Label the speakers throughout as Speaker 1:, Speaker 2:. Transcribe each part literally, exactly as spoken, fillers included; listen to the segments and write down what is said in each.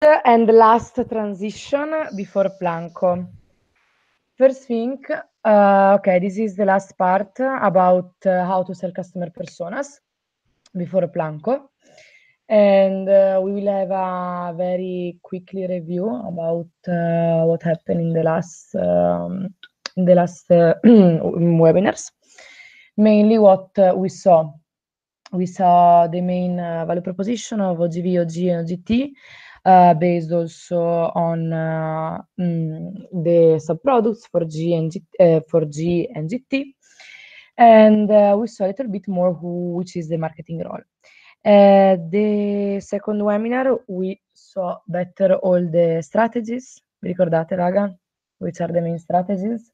Speaker 1: and last transition before Planko. First thing, uh, okay, this is the last part about uh, how to sell customer personas before Planko. And uh, we will have a very quickly review about uh, what happened in the last um, in the last uh, webinars. Mainly what uh, we saw. We saw the main uh, value proposition of O G V, O G, and O G T, uh, based also on uh, mm, the subproducts for G and G, uh, for G and G T. And uh, we saw a little bit more who, which is the marketing role. Uh, the second webinar, we saw better all the strategies. Vi ricordate, raga? Which are the main strategies?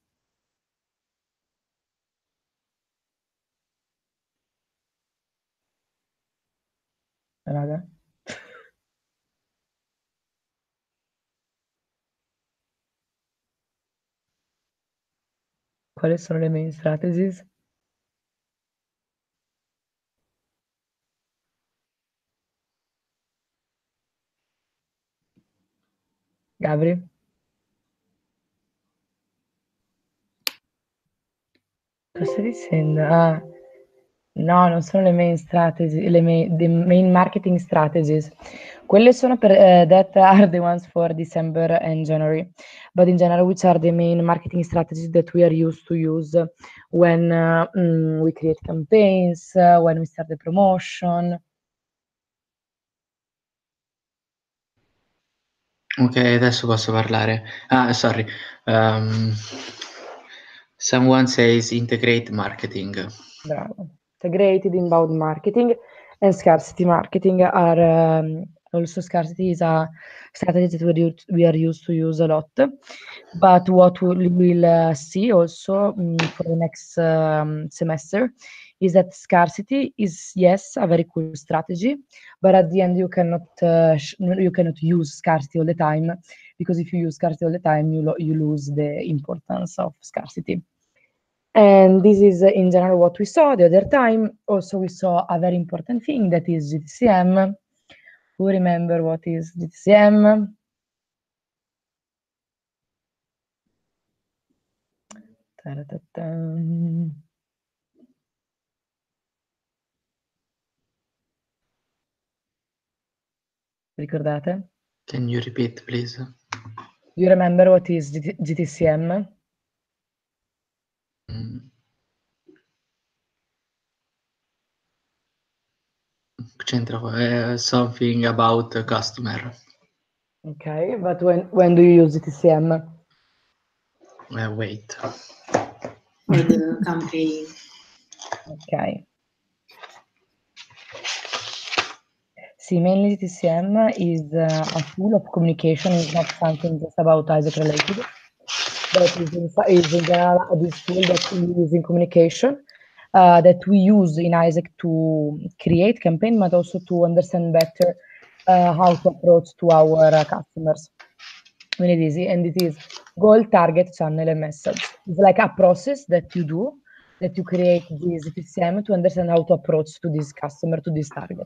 Speaker 1: Raga? Quali sono le main strategies? Gabri? Cosa stai dicendo? Ah, no, non sono le main strategy, le main, the main marketing strategies. Quelle sono per, uh, that are the ones for December and January. But in general, which are the main marketing strategies that we are used to use when uh, mm, we create campaigns, uh, when we start the promotion?
Speaker 2: Ok, adesso posso parlare. Ah, sorry. Um, someone says integrate marketing.
Speaker 1: Bravo. Integrated inbound marketing and scarcity marketing are um, also scarcity is a strategy that we, we are used to use a lot. But what we will uh, see also um, for the next um, semester is that scarcity is, yes, a very cool strategy, but at the end you cannot uh, you cannot use scarcity all the time, because if you use scarcity all the time, you, lo you lose the importance of scarcity. And this is uh, in general what we saw the other time. Also, we saw a very important thing, that is G T C M. Who remember what is G T C M? Ricordate?
Speaker 2: Can you repeat, please?
Speaker 1: Do you remember what is G T C M?
Speaker 2: Mm. C'entra uh, something about a customer.
Speaker 1: Okay, but when when do you use G T C M?
Speaker 2: Uh, wait.
Speaker 3: For the campaign.
Speaker 1: Okay. Sì, mainly G T C M is uh, a tool of communication. It's not something just about Isaac related, but is in, is in general this tool that we use in communication, uh, that we use in Isaac to create campaign, but also to understand better uh, how to approach to our uh, customers. When it is, and it is goal, target, channel, and message. It's like a process that you do, that you create this G T C M to understand how to approach to this customer, to this target.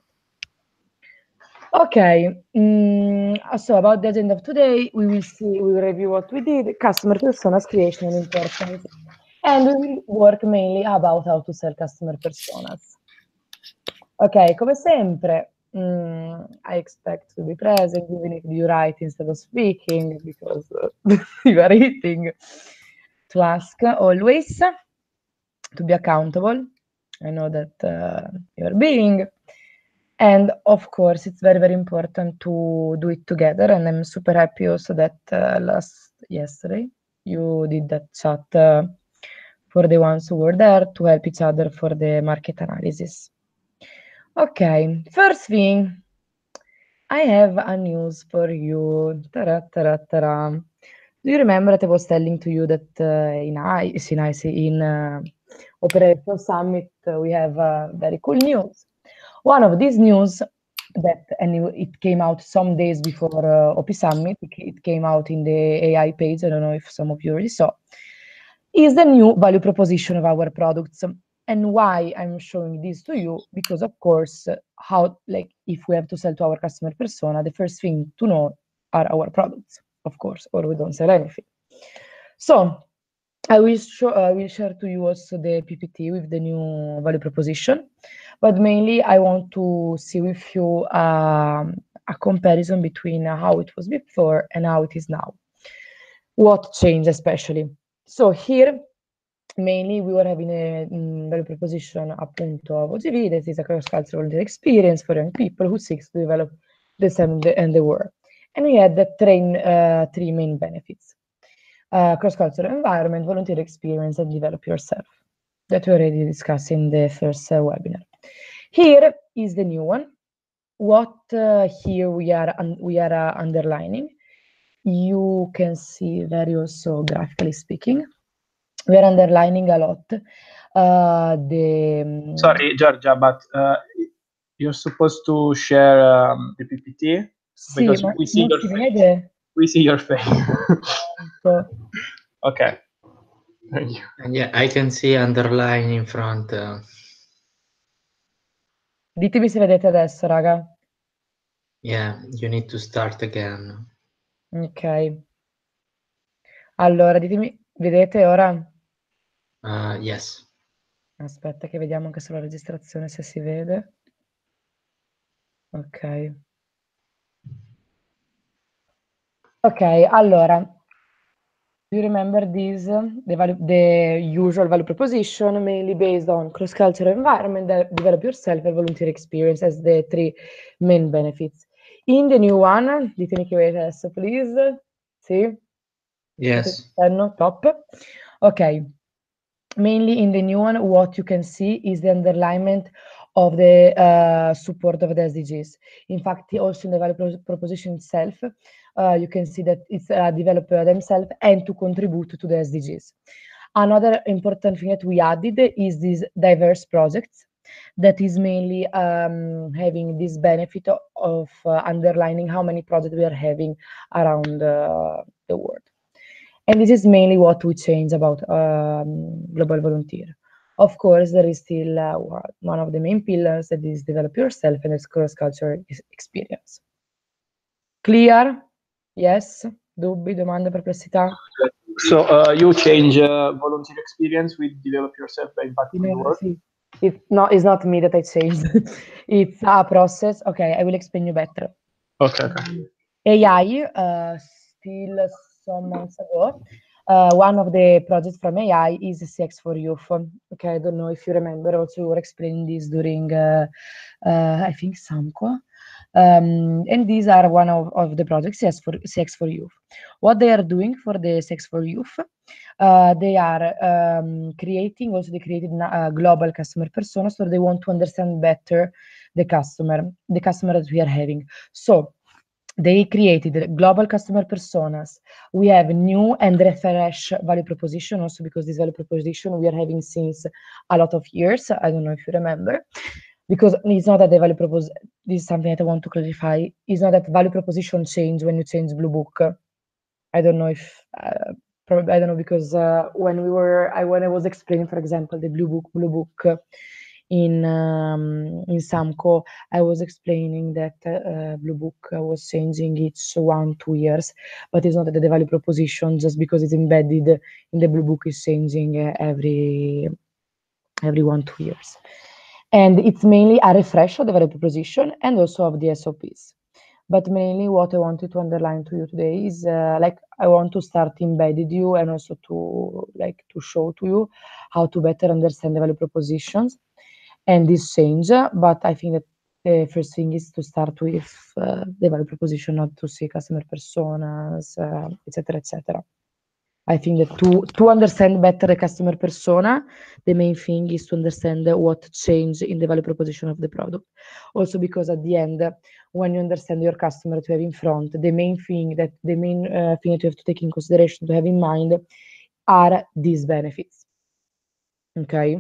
Speaker 1: Okay, mm, so about the agenda of today, we will see, we will review what we did, customer personas creation and importance, and we will work mainly about how to sell customer personas. Ok, come sempre, mm, I expect to be present, even if you write instead of speaking, because uh, you are eating, to ask always, to be accountable. I know that uh, you are being. And of course, it's very, very important to do it together. And I'm super happy also that uh, last yesterday you did that chat uh, for the ones who were there to help each other for the market analysis. Okay, first thing, I have a news for you. Ta-ra, ta-ra, ta-ra. Do you remember that I was telling to you that uh, in I C, in, I C, in uh, Operation Summit, uh, we have uh, very cool news. One of these news that, and it came out some days before uh, O P Summit, it came out in the A I page, I don't know if some of you already saw, is the new value proposition of our products. And why I'm showing this to you, because of course, how, like, if we have to sell to our customer persona, the first thing to know are our products, of course, or we don't sell anything. So I will show, I will share to you also the P P T with the new value proposition, but mainly I want to see with you um, a comparison between how it was before and how it is now. What changed especially? So here, mainly we were having a um, value proposition appunto of O G V, that is a cross-cultural experience for young people who seeks to develop the same and the world. And we had the train, uh, three main benefits. Uh, cross-cultural environment, volunteer experience, and develop yourself. That we already discussed in the first uh, webinar. Here is the new one. What uh, here we are we are uh, underlining. You can see very also graphically speaking. We are underlining a lot uh, the.
Speaker 4: Sorry, Giorgia, but uh, you're supposed to share um, the P P T
Speaker 1: Sì,
Speaker 4: because
Speaker 1: ma
Speaker 4: we see
Speaker 1: non
Speaker 4: your
Speaker 1: si
Speaker 4: face.
Speaker 1: vede?
Speaker 4: We see your face.
Speaker 1: So,
Speaker 4: Okay. Thank you.
Speaker 2: And yeah, I can see underline in front. Uh,
Speaker 1: ditemi se vedete adesso, raga.
Speaker 2: yeah, you need to start again.
Speaker 1: Ok. Allora, ditemi, vedete ora?
Speaker 2: Uh, yes.
Speaker 1: Aspetta che vediamo anche sulla registrazione se si vede. Ok. Ok, allora, do you remember this? The, value, the usual value proposition, mainly based on cross-cultural environment, develop yourself and volunteer experience as the three main benefits. In the new one, ditemi che vedete adesso, please. Sì?
Speaker 2: Yes.
Speaker 1: No, top. Ok. Mainly in the new one, what you can see is the underlinement of the uh, support of the S D Gs. In fact, also in the value pro proposition itself, uh, you can see that it's a developer themselves and to contribute to the S D Gs. Another important thing that we added is these diverse projects that is mainly um, having this benefit of, of uh, underlining how many projects we are having around uh, the world. And this is mainly what we change about um, Global Volunteer. Of course, there is still uh, one of the main pillars that is develop yourself and its cross-cultural experience. Clear? Yes? Dubbi, domande, perplessità?
Speaker 4: So uh, you change uh, volunteer experience with develop yourself by impacting the world?
Speaker 1: It's not, it's not me that I changed. It's a process. Okay, I will explain you better.
Speaker 4: Okay, okay.
Speaker 1: A I, uh, still some months ago, uh, one of the projects from A I is C X for Youth. Okay, I don't know if you remember, also we were explaining this during, uh, uh, I think, SAMCO. Um, and these are one of, of the projects, C X for, C X for Youth. What they are doing for the C X for Youth, uh, they are um, creating, also they created a global customer persona, so they want to understand better the customer, the customer that we are having. So, they created global customer personas. We have new and refresh value proposition also because this value proposition we are having since a lot of years. I don't know if you remember, because it's not that the value proposition, this is something that I want to clarify, it's not that value proposition change when you change Blue Book. I don't know if, uh, probably, I don't know, because uh, when we were, I, when I was explaining, for example, the Blue Book, Blue Book, in um, in SAMCO, I was explaining that uh, Blue Book was changing each one, two years, but it's not that the value proposition, just because it's embedded in the Blue Book, is changing uh, every, every one, two years. And it's mainly a refresh of the value proposition and also of the S O Ps. But mainly what I wanted to underline to you today is uh, like I want to start embedded you and also to like to show to you how to better understand the value propositions and this change, but I think that the first thing is to start with uh, the value proposition, not to see customer personas, uh, et cetera, et cetera. I think that to, to understand better the customer persona, the main thing is to understand what changed in the value proposition of the product. Also because at the end, when you understand your customer to have in front, the main thing that the main uh, thing that you have to take in consideration, to have in mind, are these benefits. Okay?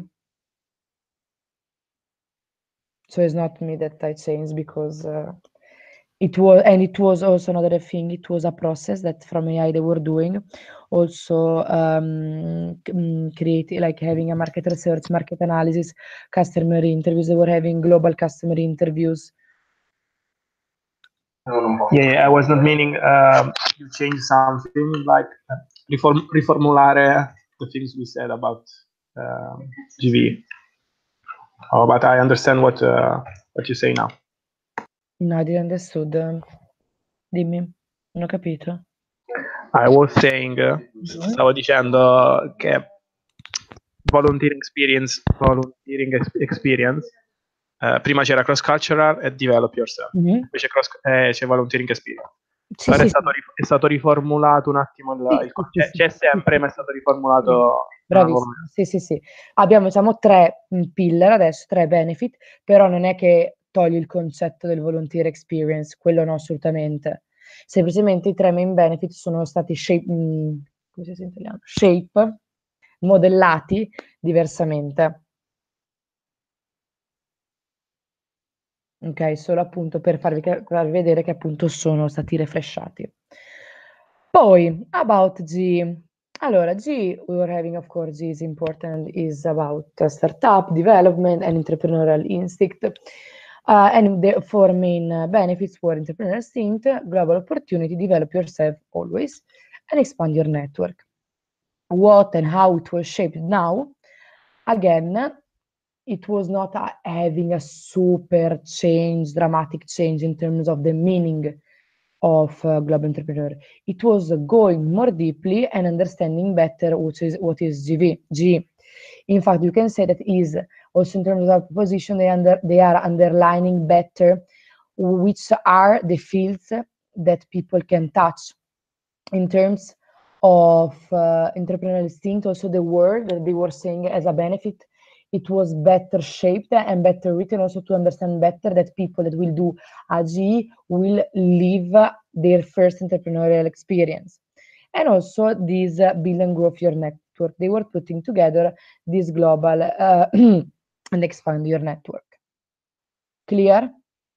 Speaker 1: So it's not me that I changed because uh, it was, and it was also another thing, it was a process that from A I they were doing. Also um, creating, like having a market research, market analysis, customer interviews. They were having global customer interviews.
Speaker 4: Yeah, yeah, I was not meaning um, you change something like uh, reform, reformulare the things we said about um, G V. Oh, but I understand what uh, what you say now.
Speaker 1: No, I didn't understood. Dimmi, non ho capito.
Speaker 4: I was saying, uh, stavo dicendo che volunteering experience, volunteering ex- experience eh, prima c'era cross cultural e develop yourself,
Speaker 1: Mhm.
Speaker 4: invece cross, eh, c'è volunteering experience.
Speaker 1: Sì,
Speaker 4: Ora
Speaker 1: sì,
Speaker 4: è, stato,
Speaker 1: sì.
Speaker 4: ri- è stato riformulato un attimo il,
Speaker 1: Sì,
Speaker 4: il
Speaker 1: sì,
Speaker 4: c'è,
Speaker 1: sì,
Speaker 4: c'è
Speaker 1: sì.
Speaker 4: sempre, ma è stato riformulato in una
Speaker 1: Bravissimo,
Speaker 4: nuova-
Speaker 1: sì, sì, sì. Abbiamo, diciamo, tre mm, pillar adesso, tre benefit, però non è che togli il concetto del volunteer experience, quello no, assolutamente. Semplicemente i tre main benefit sono stati shape, mm, come si dice in italiano? Shape, modellati diversamente. Ok, solo appunto per farvi, ca- farvi vedere che appunto sono stati refreshati. Poi, about G. Allora, G, we were having, of course, G is important, is about uh, startup, development, and entrepreneurial instinct. Uh, and the four main uh, benefits were entrepreneurial instinct, global opportunity, develop yourself always, and expand your network. What and how it was shaped now, again, it was not uh, having a super change, dramatic change in terms of the meaning of uh, global entrepreneur. It was uh, going more deeply and understanding better what is what is G V. G. In fact, you can say that is also in terms of position they under they are underlining better which are the fields that people can touch in terms of uh, entrepreneurial instinct. Also, the word that they were saying as a benefit, it was better shaped and better written, also to understand better that people that will do A G will live their first entrepreneurial experience. And also this uh, build and grow your network. They were putting together this global uh, and expand your network. Clear?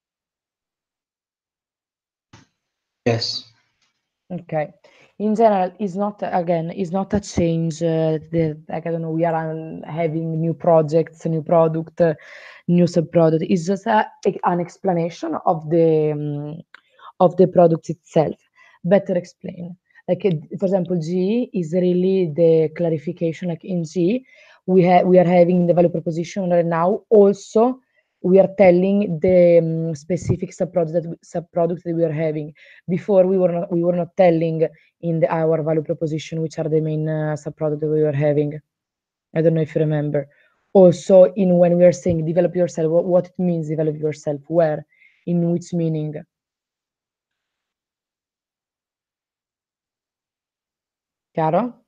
Speaker 2: Yes.
Speaker 1: Okay. In general, it's not, again, it's not a change, uh, the, like, I don't know, we are um, having new projects, new product, uh, new sub-product. It's just a, an explanation of the, um, of the product itself. Better explain. Like, uh, for example, G is really the clarification, like in G, we, ha we are having the value proposition right now. Also, we are telling the um, specific sub-product that, we, sub-product that we are having. Before we were not we were not telling in the, our value proposition which are the main uh, sub-product that we were having. I don't know if you remember. Also, in when we are saying develop yourself, what, what it means develop yourself, where, in which meaning. Chiaro?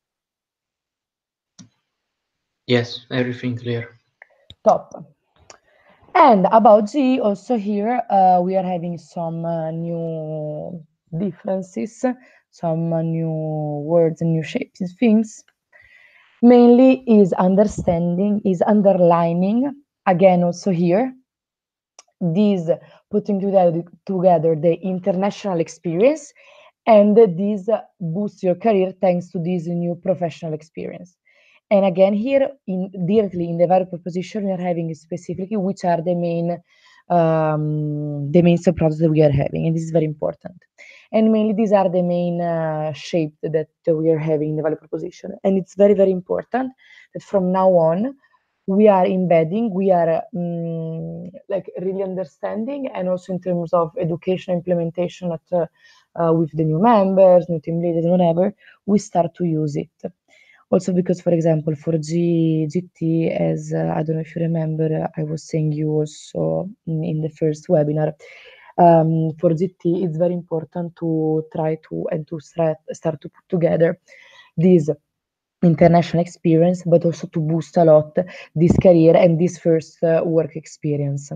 Speaker 2: Yes, everything clear.
Speaker 1: Top. And about G, also here uh, we are having some uh, new differences, some uh, new words and new shapes and things. Mainly is understanding, is underlining, again also here, this putting together, together the international experience, and this boosts your career thanks to this new professional experience. And again, here in directly in the value proposition, we are having specifically which are the main um, the main sub-products that we are having, and this is very important. And mainly these are the main uh, shape that we are having in the value proposition. And it's very, very important that from now on, we are embedding, we are um, like really understanding, and also in terms of education implementation at, uh, uh, with the new members, new team leaders, whatever, we start to use it. Also because, for example, for G, GT, as uh, I don't know if you remember, uh, I was saying you also in, in the first webinar, um, for G T, it's very important to try to and to start, start to put together this international experience, but also to boost a lot this career and this first uh, work experience.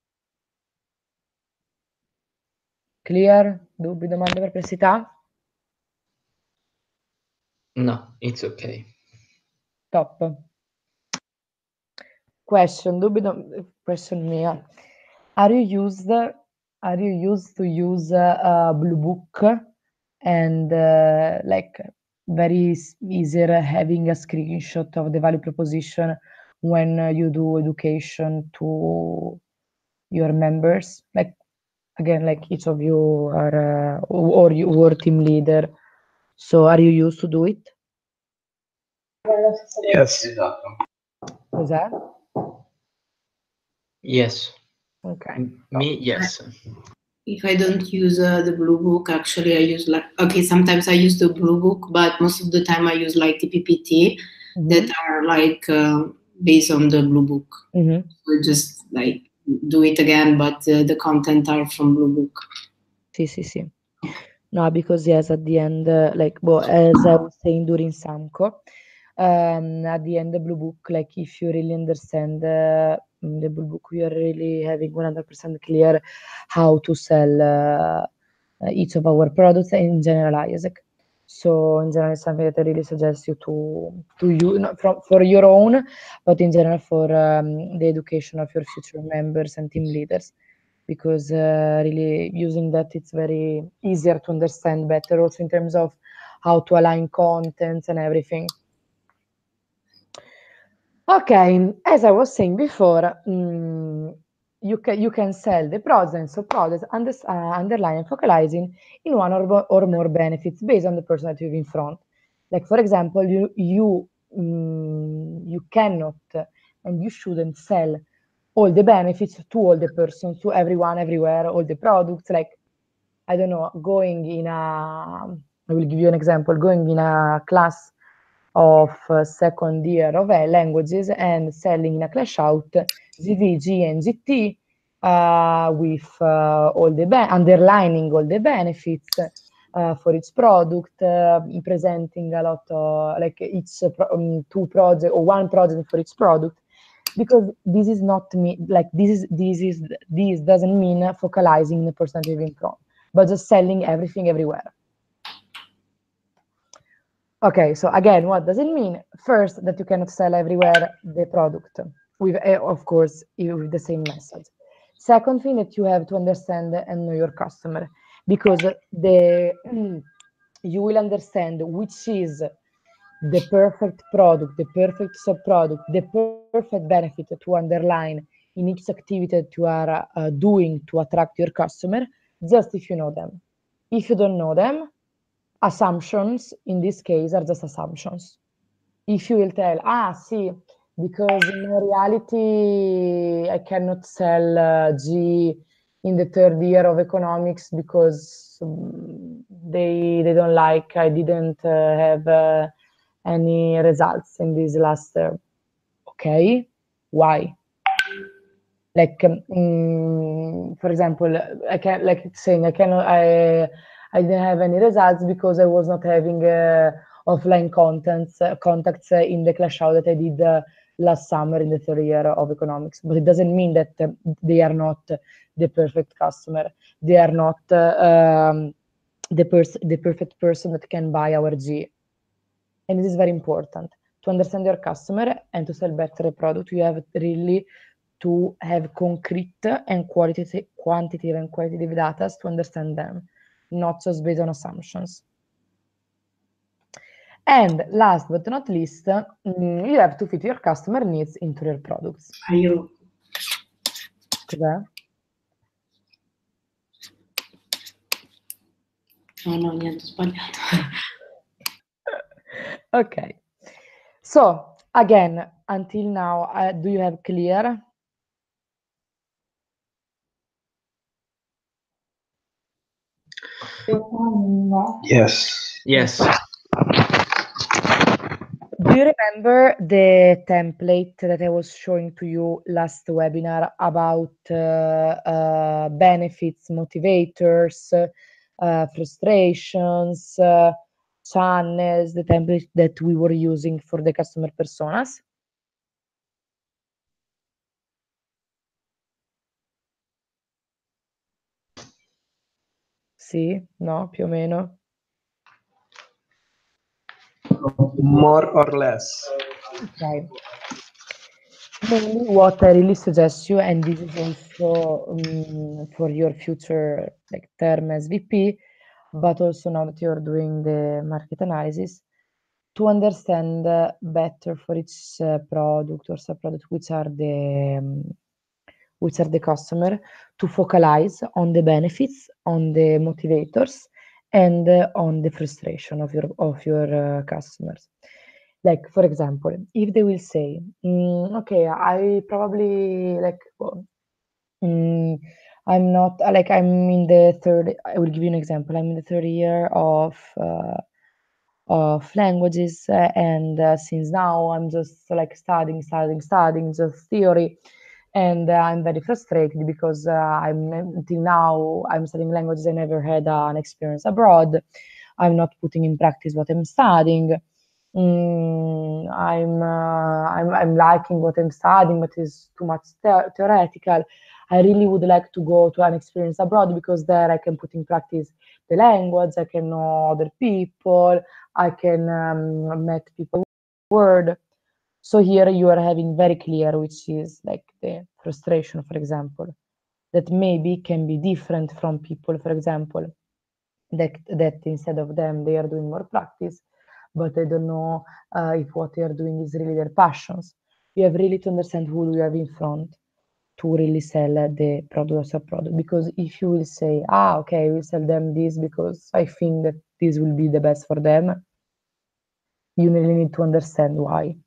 Speaker 1: Clear? Dubbi, domande, perplessità?
Speaker 2: No, it's okay.
Speaker 1: Top. Question, dubbi, dom- question mia. Are you used, are you used to use uh, uh, Blue Book and uh, like very s- easier having a screenshot of the value proposition when uh, you do education to your members? Like again, like each of you are, uh, or you were team leader. So are you used to do it?
Speaker 4: Yes.
Speaker 1: Cos'è?
Speaker 2: Yes.
Speaker 1: Okay.
Speaker 2: Me, yes.
Speaker 3: If I don't use uh, the Blue Book, actually I use like, okay, sometimes I use the Blue Book, but most of the time I use like the P P T
Speaker 1: Mhm.
Speaker 3: that are like uh, based on the Blue Book.
Speaker 1: Mhm.
Speaker 3: So just like do it again, but uh, the content are from Blue Book.
Speaker 1: Sì, sì, sì. No, because yes, at the end, uh, like, well, as I was saying during Samco, um, at the end, the Blue Book, like, if you really understand uh, mm, the Blue Book, we are really having one hundred percent clear how to sell uh, uh, each of our products in general, Isaac. So in general, it's something that I really suggest you to to you not from for your own, but in general for um, the education of your future members and team leaders, because uh, really using that it's very easier to understand better, also in terms of how to align contents and everything. Okay, as I was saying before, mm, you can you can sell the products or products under, uh, underline and focalizing in one or, bo- or more benefits based on the person that you have in front. Like for example, you you mm, you cannot and you shouldn't sell all the benefits to all the persons, to everyone, everywhere, all the products. Like I don't know, going in a I will give you an example. Going in a class of uh, second year of uh, languages and selling in a clash out Z V, G, and G T uh, with uh, all the be- underlining all the benefits uh, for each product, uh, presenting a lot of like each uh, pro- um, two project or one project for each product, because this is not me like this is this is this doesn't mean focalizing the percentage in front, but just selling everything everywhere. Okay, so again, what does it mean? First, that you cannot sell everywhere the product with, uh, of course, i- with the same message. Second thing, that you have to understand and know your customer, because the you will understand which is the perfect product, the perfect sub-product, the perfect benefit to underline in each activity that you are uh, doing to attract your customer, just if you know them. If you don't know them, assumptions in this case are just assumptions. If you will tell, ah, see, because in reality I cannot sell uh, G in the third year of economics because um, they they don't like, I didn't uh, have uh, any results in this last term. Okay, why? Like, um, for example, I can like saying I cannot, I I didn't have any results because I was not having uh, offline contents uh, contacts uh, in the clash out that I did uh, last summer in the third year of economics. But it doesn't mean that uh, they are not the perfect customer. They are not uh, um, the person, the perfect person that can buy our G. And this is very important to understand your customer and to sell better a product. You have really to have concrete and qualitative, quantitative and qualitative data to understand them, not just based on assumptions. And last but not least, mm, you have to fit your customer needs into your products.
Speaker 3: Io.
Speaker 1: Cos'è?
Speaker 3: No, no, niente, ho sbagliato.
Speaker 1: Okay. So again, until now, uh, do you have clear?
Speaker 4: Yes.
Speaker 2: Yes.
Speaker 1: Do you remember the template that I was showing to you last webinar about uh, uh, benefits, motivators, uh, frustrations, uh, channels, the template that we were using for the customer personas? Sì? No? Più o meno?
Speaker 4: More or less.
Speaker 1: Okay. Mainly what I really suggest you, and this is also um, for your future like term as V P, but also now that you're doing the market analysis, to understand uh, better for each uh, product or sub-product which are the um, which are the customer, to focalize on the benefits, on the motivators, and uh, on the frustration of your of your uh, customers. Like, for example, if they will say, mm, okay, I probably like, mm, I'm not like I'm in the third. I will give you an example. I'm in the third year of uh, of languages, uh, and uh, since now I'm just like studying, studying, studying, just theory, and uh, I'm very frustrated because uh, I'm until now I'm studying languages. I never had uh, an experience abroad. I'm not putting in practice what I'm studying. Mm, I'm, uh, I'm I'm liking what I'm studying, but it's too much the- theoretical. I really would like to go to an experience abroad because there I can put in practice the language. I can know other people. I can um, meet people word. So here you are having very clear, which is like the frustration, for example, that maybe can be different from people, for example, that that instead of them they are doing more practice, but they don't know uh, if what they are doing is really their passions. You have really to understand who you have in front to really sell uh, the product or sub-product. Because if you will say, ah, okay, we sell them this because I think that this will be the best for them, you really need to understand why.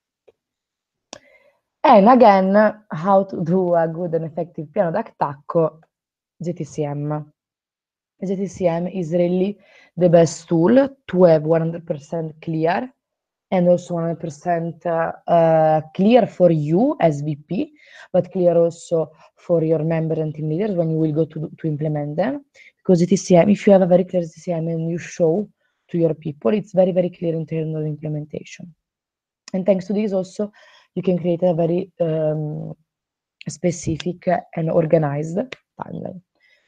Speaker 1: And again, how to do a good and effective piano d'attacco, G T C M. G T C M is really the best tool to have one hundred percent clear and also one hundred percent uh, uh, clear for you as V P, but clear also for your member and team leaders when you will go to, to implement them. Because G T C M, if you have a very clear G T C M and you show to your people, it's very, very clear in terms of implementation. And thanks to this also, you can create a very um, specific and organized timeline.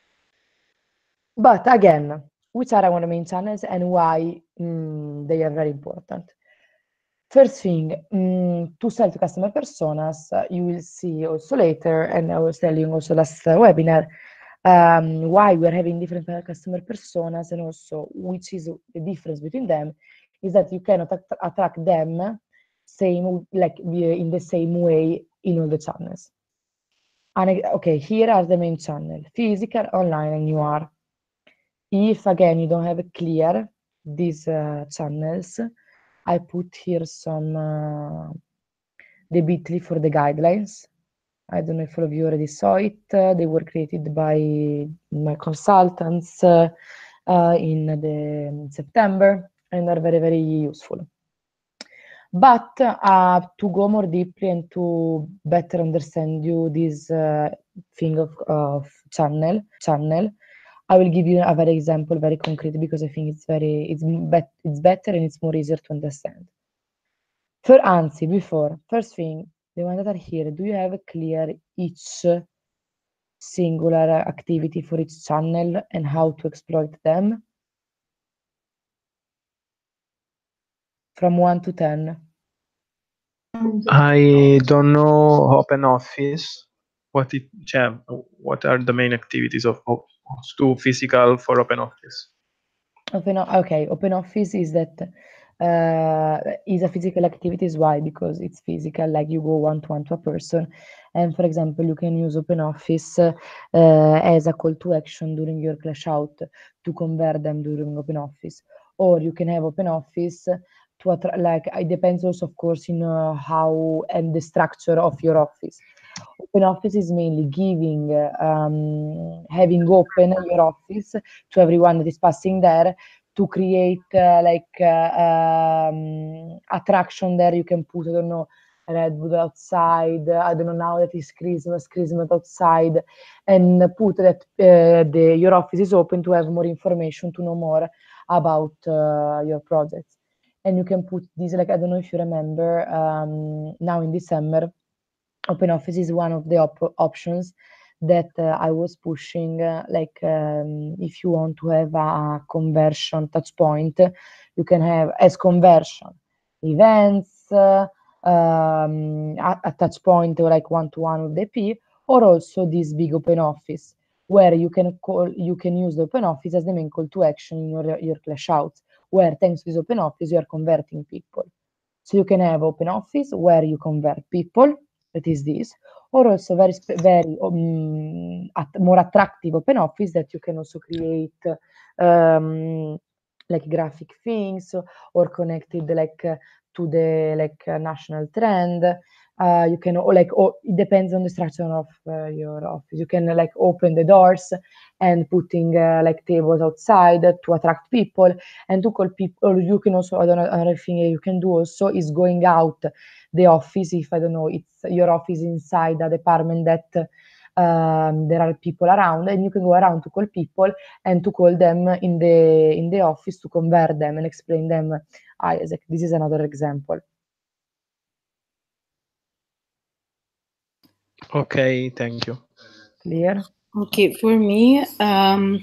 Speaker 1: But again, which are our main channels and why mm, they are very important? First thing, mm, to sell to customer personas, uh, you will see also later, and I was telling also last uh, webinar, um, why we're having different customer personas, and also which is the difference between them, is that you cannot att attract them same like in the same way in all the channels. And, okay, here are the main channels: physical, online, and you are. If again you don't have clear these uh, channels, I put here some uh, the bit dot l y for the guidelines. I don't know if all of you already saw it. Uh, they were created by my consultants uh, uh, in the in September and are very, very useful. But uh, to go more deeply and to better understand you this uh, thing of, of channel channel, I will give you a very example, very concrete, because I think it's very it's bet it's better and it's more easier to understand. For anzi, before first thing, the ones that are here, do you have a clear each singular activity for each channel and how to exploit them? From one to ten.
Speaker 4: I don't know OpenOffice. What it, cioè, what are the main activities of, of to physical for OpenOffice?
Speaker 1: Open, okay, OpenOffice is that uh, is a physical activities. Why? Because it's physical, like you go one-to-one to a person. And for example, you can use OpenOffice uh, as a call to action during your clash out to convert them during OpenOffice. Or you can have OpenOffice to attract, like, it depends also, of course, in uh, how and the structure of your office. OpenOffice is mainly giving, um, having open your office to everyone that is passing there to create uh, like uh, um, attraction there. You can put, I don't know, Red Bull outside. I don't know, now that it's Christmas, Christmas outside, and put that uh, the, your office is open to have more information, to know more about uh, your projects. And you can put this, like, I don't know if you remember, um, now in December, OpenOffice is one of the op options that uh, I was pushing, uh, like um, if you want to have a conversion touch point, you can have as conversion events, uh, um, a, a touch point like one-to-one with the P, or also this big OpenOffice, where you can call, you can use the OpenOffice as the main call to action in your, your clash outs, where thanks to this OpenOffice, you are converting people. So you can have OpenOffice where you convert people, that is this, or also very very um, at, more attractive open office that you can also create um, like graphic things or connected like uh, to the like uh, national trend. Uh, you can or like or it depends on the structure of uh, your office. You can like open the doors and putting uh, like tables outside to attract people and to call people. Or you can also another, another thing you can do also is going out the office. If I don't know, it's your office inside a department that um, there are people around, and you can go around to call people and to call them in the in the office to convert them and explain them. Ah, Isaac, this is another example.
Speaker 4: Okay, thank you.
Speaker 1: Clear?
Speaker 3: Okay, for me, um,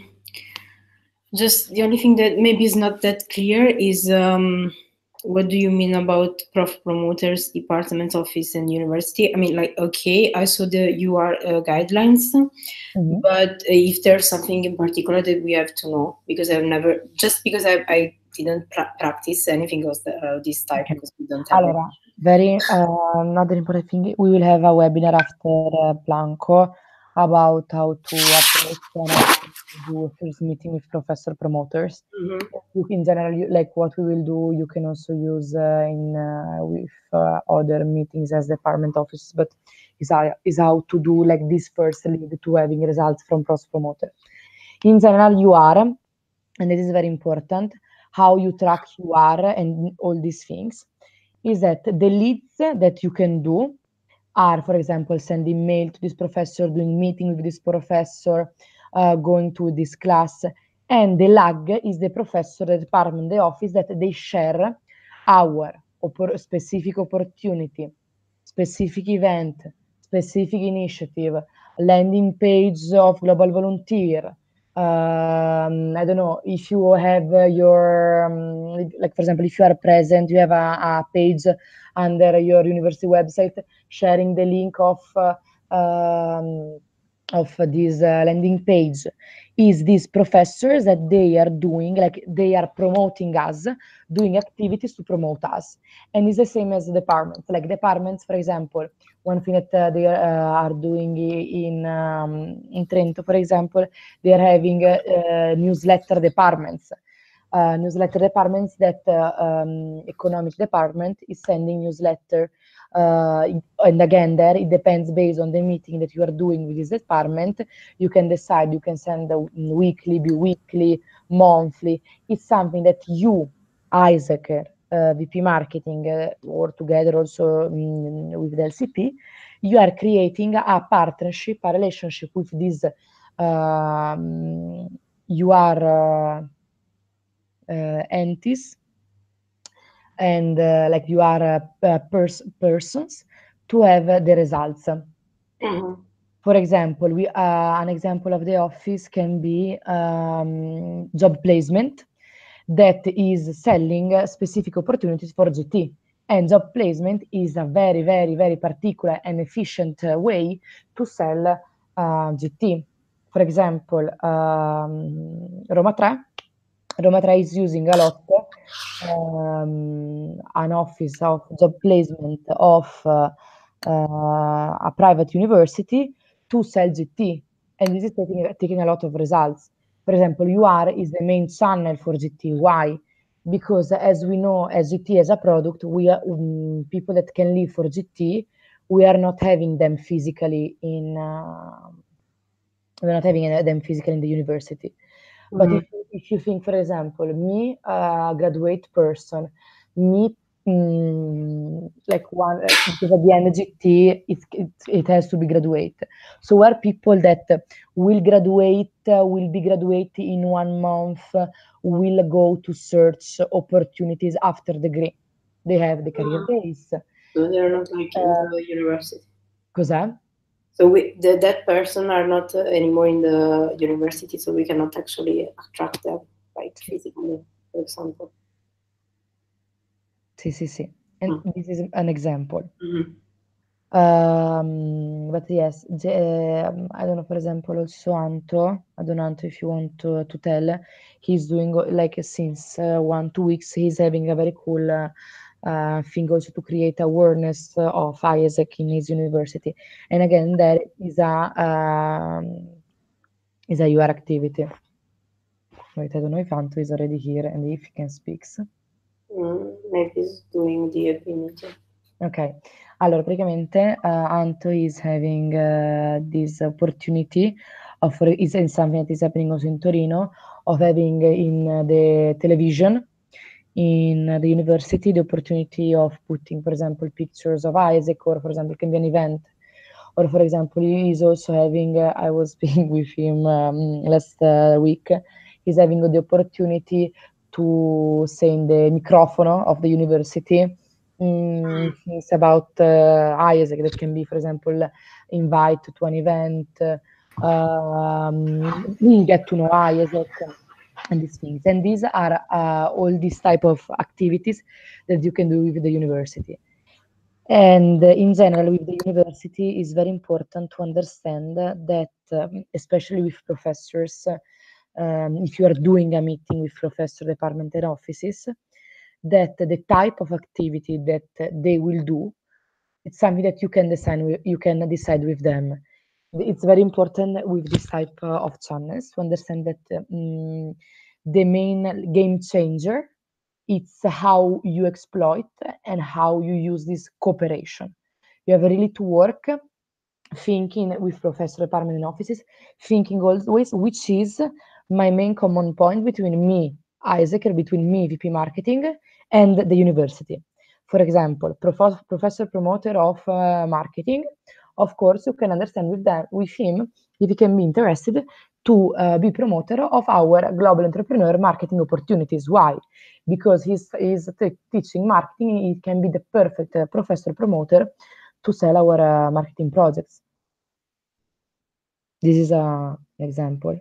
Speaker 3: just the only thing that maybe is not that clear is um, what do you mean about prof promoters, department office, and university? I mean, like, okay, I saw the U R uh, guidelines, mm-hmm. but if there's something in particular that we have to know, because I've never, just because I, I didn't pra practice anything of the, uh, this type, okay. Because we don't have
Speaker 1: allora, very uh, another important thing, we will have a webinar after uh, Blanco about how to approach and do first meeting with professor promoters. Mm-hmm. In general, you, like what we will do, you can also use uh, in uh, with uh, other meetings as department offices, but is how, is how to do like this first lead to having results from cross promoter. In general, you are, and this is very important, how you track U R and all these things, is that the leads that you can do are, for example, sending mail to this professor, doing meeting with this professor, uh, going to this class, and the lag is the professor, the department, the office that they share our oppor specific opportunity, specific event, specific initiative, landing page of Global Volunteer. Um, I don't know, if you have uh, your, um, like for example, if you are present, you have a, a page under your university website sharing the link of uh, um, of this uh, landing page, is these professors that they are doing, like they are promoting us, doing activities to promote us. And it's the same as departments, like departments, for example, one thing that uh, they uh, are doing in, um, in Trento, for example, they are having uh, uh, newsletter departments. Uh, newsletter departments that uh, um, economic department is sending newsletter, uh, and again there it depends based on the meeting that you are doing with this department. You can decide, you can send a weekly, bi-weekly, monthly. It's something that you, Isaac, uh, V P marketing, uh, or together also um, with the L C P, you are creating a partnership, a relationship with this um, you are uh, Uh, entities, and uh, like you are uh, uh, pers persons to have uh, the results. Mm-hmm. For example, we uh, an example of the office can be um, job placement that is selling uh, specific opportunities for G T. And job placement is a very, very, very particular and efficient uh, way to sell uh, G T. For example, um, Roma three Roma three is using a lot um, an office of job placement of uh, uh, a private university to sell G T, and this is taking, taking a lot of results. For example, U R is the main channel for G T. Why? Because as we know, as G T as a product, we are um, people that can live for G T, we are not having them physically in, uh, we're not having them physically in the university. Mm-hmm. But if, if you think, for example, me, a uh, graduate person, me, mm, like one, because at the end of G T, it, it, it has to be graduate. So are people that will graduate, uh, will be graduate in one month, uh, will go to search opportunities after degree. They have the career days.
Speaker 3: So they're not like in uh, the university.
Speaker 1: Cos'è?
Speaker 3: So we, the, that person are not uh, anymore in the university, so we cannot actually attract them, like physically, for example.
Speaker 1: Sì, sì, sì. And mm. this is an example.
Speaker 3: Mm-hmm.
Speaker 1: Um, but yes, um, I don't know, for example, also Anto, I don't know, Anto, if you want to, to tell, he's doing like since uh, one, two weeks, he's having a very cool uh, uh, thing also to create awareness of Isaac in his university. And again, that is a um, is a U R activity. Wait, I don't know if Anto is already here and if he can speak.
Speaker 3: Mm, maybe he's doing the agreement.
Speaker 1: Ok, allora praticamente uh, Anto is having uh, this opportunity of, is in something that is happening also in Torino, of having in the television, in the university, the opportunity of putting, for example, pictures of Isaac, or for example, it can be an event. Or for example, he is also having, uh, I was speaking with him um, last uh, week, he's having the opportunity to say in the microphone of the university, mm, things about uh, Isaac, that can be, for example, invite to an event, um, get to know Isaac, and these things. And these are uh, all these type of activities that you can do with the university. And uh, in general, with the university, it's very important to understand that, um, especially with professors, um, if you are doing a meeting with professor, department, and offices, that the type of activity that they will do, it's something that you can decide. You can decide with them. It's very important with this type uh, of channels to understand that um, the main game changer, it's how you exploit and how you use this cooperation. You have really to work thinking with professor, department, and offices, thinking always which is my main common point between me, Isaac, or between me, V P Marketing, and the university. For example, prof professor promoter of uh, marketing, of course, you can understand with them, with him, if he can be interested to uh, be promoter of our global entrepreneur marketing opportunities. Why? Because he's, he's teaching marketing, he can be the perfect uh, professor promoter to sell our uh, marketing projects. This is a, an example.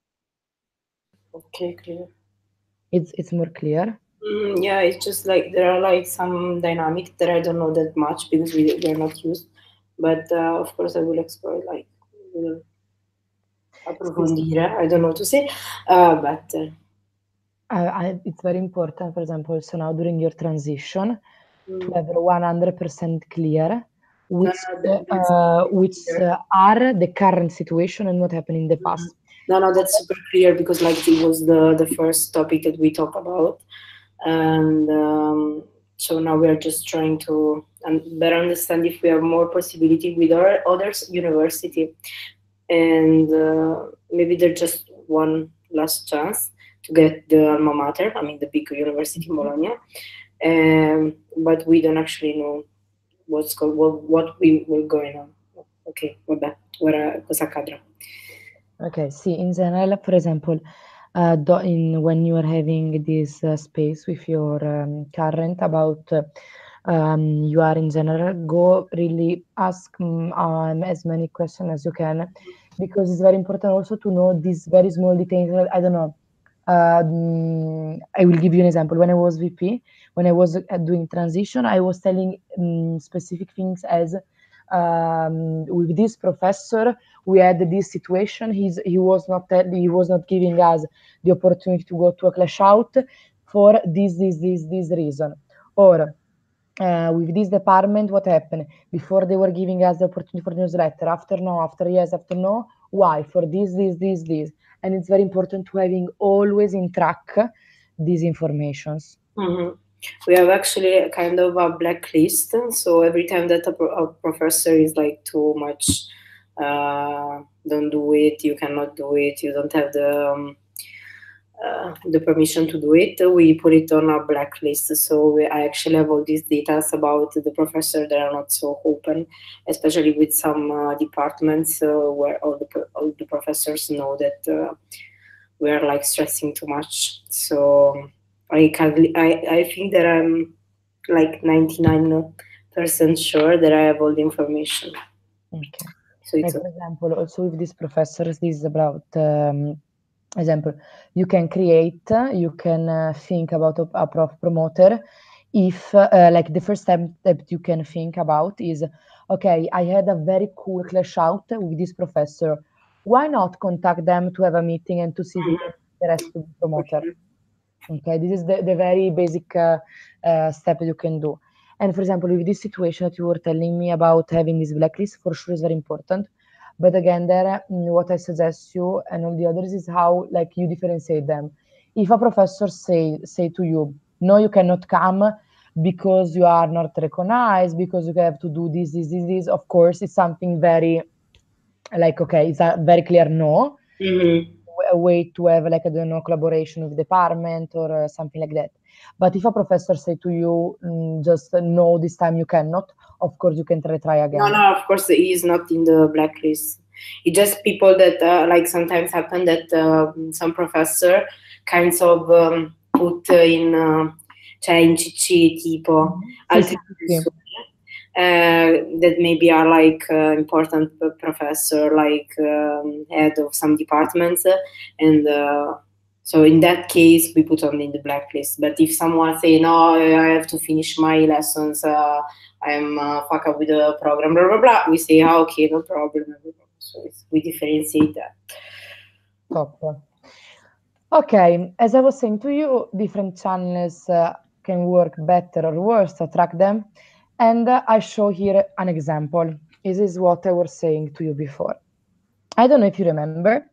Speaker 3: Okay, clear.
Speaker 1: It's it's more clear.
Speaker 3: Mm, yeah, it's just like there are like some dynamics that I don't know that much because we they're not used. But uh, of course, I will explore like will approfondire. I don't know what to say, uh, but. Uh,
Speaker 1: I, I, it's very important, for example, so now during your transition,
Speaker 3: mm.
Speaker 1: to have one hundred percent clear which,
Speaker 3: no, no,
Speaker 1: uh, which uh, are the current situation and what happened in the past.
Speaker 3: No, no, that's super clear because like it was the, the first topic that we talked about. And um, so now we are just trying to um, better understand if we have more possibility with our other university. And uh, maybe there's just one last chance to get the alma mater, I mean the big university in Bologna. Um, but we don't actually know what's go what, what we were going on. Ok, vabbè, ora cosa accadrà.
Speaker 1: Okay, see, in general, for example, uh, do, in when you are having this uh, space with your um, current about uh, um, you are in general, go really ask um, as many questions as you can, because it's very important also to know these very small details. I don't know. Um, I will give you an example. When I was V P, when I was uh, doing transition, I was telling um, specific things as um, with this professor, we had this situation. He's he was not he was not giving us the opportunity to go to a clash out for this this this this reason. Or uh, with this department, what happened? Before they were giving us the opportunity for newsletter, after no, after yes, after no. Why? For this, this, this, this. And it's very important to having always in track these informations.
Speaker 3: Mm-hmm. We have actually a kind of a blacklist. So every time that a, pro a professor is like too much, uh, don't do it, you cannot do it, you don't have the um, uh, the permission to do it, we put it on a blacklist. So we, I actually have all these data about the professors that are not so open, especially with some uh, departments uh, where all the all the professors know that uh, we are like stressing too much. So I can I I think that I'm like ninety-nine percent sure that I have all the information.
Speaker 1: Okay.
Speaker 3: So it's
Speaker 1: like, for example, also with these professors, this is about um, example, you can create, you can uh, think about a, a prof promoter. If uh, like the first step that you can think about is, okay, I had a very cool clash out with this professor. Why not contact them to have a meeting and to see if they're interested to be promoter? Okay, this is the, the very basic uh, uh, step you can do. And for example, with this situation that you were telling me about having this blacklist, for sure is very important. But again, there, mm, what I suggest you and all the others is how like you differentiate them. If a professor say say to you, no, you cannot come because you are not recognized, because you have to do this, this, this, this, of course, it's something very like, okay, it's a very clear no.
Speaker 3: Mm-hmm.
Speaker 1: A way to have like, I don't know, collaboration with the department or uh, something like that. But if a professor say to you, mm, just uh, no, this time you cannot, of course you can try, try again.
Speaker 3: No, no, of course he is not in the blacklist. It's just people that uh, like sometimes happen that uh, some professor kinds of um, put in, uh, cioè in C C tipo
Speaker 1: Sì, sì,
Speaker 3: altre
Speaker 1: sì, sì.
Speaker 3: persone uh, that maybe are like uh, important professor, like um, head of some departments, and uh, so in that case we put on in the blacklist. But if someone say no, I have to finish my lessons, uh, I'm uh, fuck up with the program, blah blah blah, we say oh, okay, no problem. So it's, we differentiate that.
Speaker 1: Top. Okay, as I was saying to you, different channels uh, can work better or worse to attract them. And uh, I show here an example. This is what I was saying to you before. I don't know if you remember,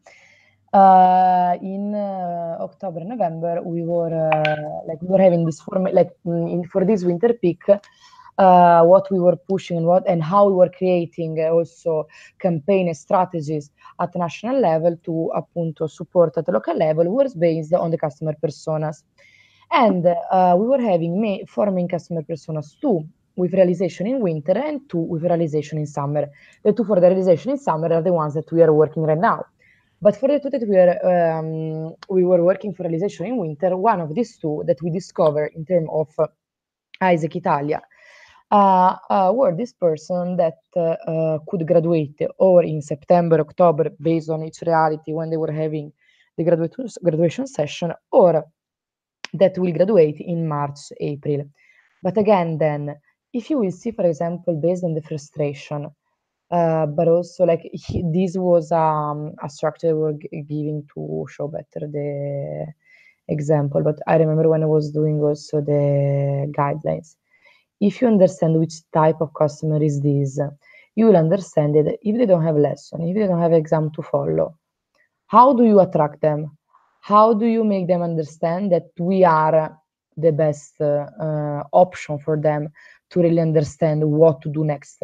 Speaker 1: uh, in uh, October, November, we were uh, like we were having this form like mm, in, for this winter peak. Uh, what we were pushing and what and how we were creating uh, also campaign and strategies at national level to appunto support at the local level was based on the customer personas. And uh, we were having ma- four main customer personas, two with realization in winter and two with realization in summer. The two for the realization in summer are the ones that we are working right now. But for the two that we were um, we were working for realization in winter, one of these two that we discovered in terms of uh, Isaac Italia uh, uh, were this person that uh, uh, could graduate or in September, October, based on each reality when they were having the graduation graduation session, or that will graduate in March, April. But again, then, if you will see, for example, based on the frustration, uh, but also like he, this was um, a structure we were g- giving to show better the example. But I remember when I was doing also the guidelines. If you understand which type of customer is this, you will understand that if they don't have lesson, if they don't have exam to follow, how do you attract them? How do you make them understand that we are the best uh, uh, option for them to really understand what to do next?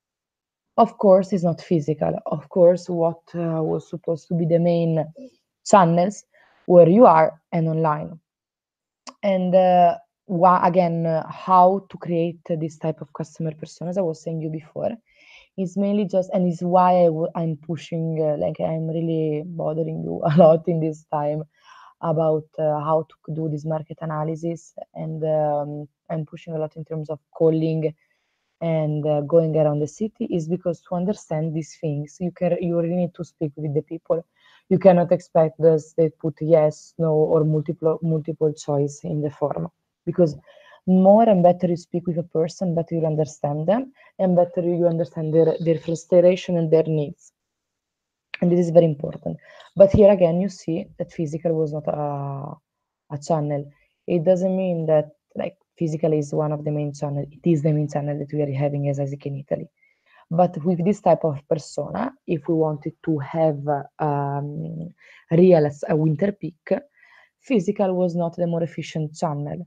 Speaker 1: Of course, it's not physical. Of course, what uh, was supposed to be the main channels where you are and online. And uh, wha- again, uh, how to create uh, this type of customer persona, as I was saying you before, is mainly just, and is why I w- I'm pushing, uh, like I'm really bothering you a lot in this time about uh, how to do this market analysis, and um, I'm pushing a lot in terms of calling and uh, going around the city, is because to understand these things, you can you really need to speak with the people. You cannot expect this they put yes, no, or multiple multiple choice in the form, because more and better you speak with a person, better you understand them, and better you understand their their frustration and their needs. And this is very important. But here again, you see that physical was not a, a channel. It doesn't mean that like physical is one of the main channel. It is the main channel that we are having as Isaac in Italy. But with this type of persona, if we wanted to have um, real as a winter peak, physical was not the more efficient channel.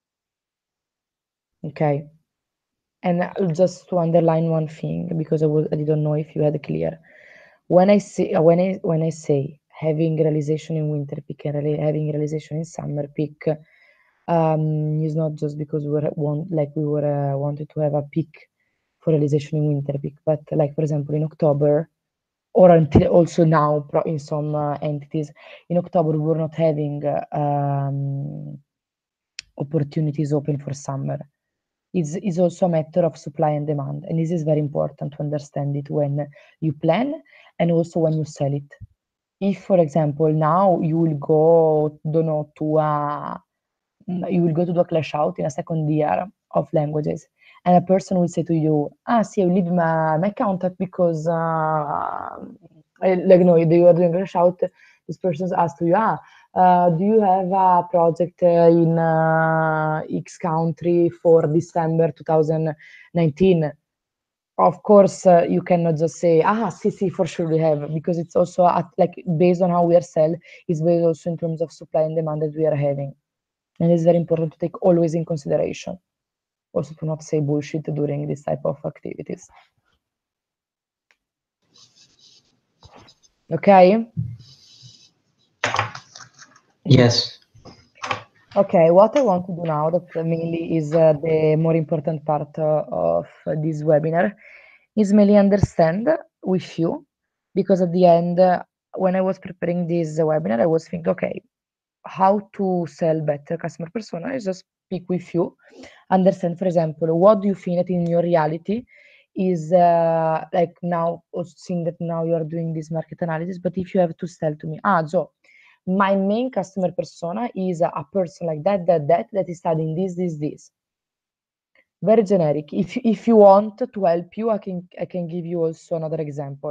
Speaker 1: Okay. And uh, just to underline one thing, because I was I didn't know if you had clear. When I say uh, when I when I say having realization in winter peak and really having realization in summer peak, um, is not just because we were want like we were uh, wanted to have a peak for realization in winter peak, but like for example in October, or until also now pro- in some uh, entities in October we were not having uh, um, opportunities open for summer. It's, it's also a matter of supply and demand, and this is very important to understand it when you plan and also when you sell it. If, for example, now you will go, don't know, to a you will go to do a clash out in a second year of languages, and a person will say to you, ah, sì, I will leave my, my contact because, uh, I, like, no, they are doing clash out. This person asks to you, ah, uh, do you have a project uh, in uh, X country for December two thousand nineteen? Of course, uh, you cannot just say, ah, see, see, for sure we have, because it's also at, like based on how we are sell, it's based also in terms of supply and demand that we are having. And it's very important to take always in consideration. Also to not say bullshit during this type of activities. Okay?
Speaker 2: Yes.
Speaker 1: Okay, what I want to do now, that mainly is uh, the more important part uh, of this webinar, is mainly understand with you, because at the end, uh, when I was preparing this webinar, I was thinking, okay, how to sell better customer persona is just speak with you, understand, for example, what do you think that in your reality is uh, like now, also seeing that now you are doing this market analysis, but if you have to sell to me, ah, Joe, my main customer persona is a, a person like that, that, that, that is studying this, this, this. Very generic. If, if you want to help you, I can, I can give you also another example.